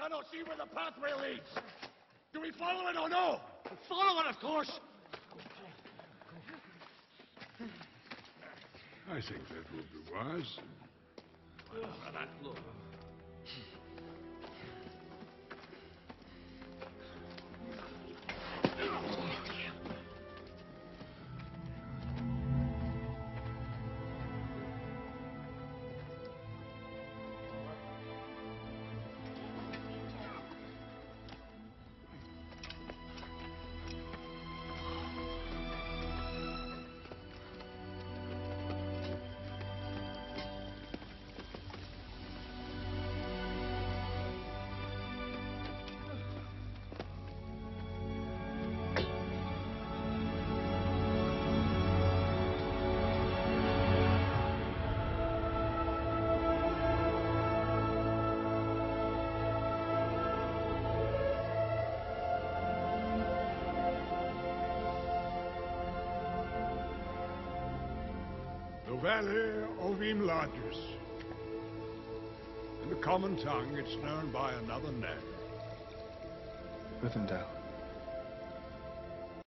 cannot see where the pathway leads. Do we follow it or no? Follow it, of course. I think that will be wise. Look. The Valley of Imladris. In the common tongue, it's known by another name. Rivendell.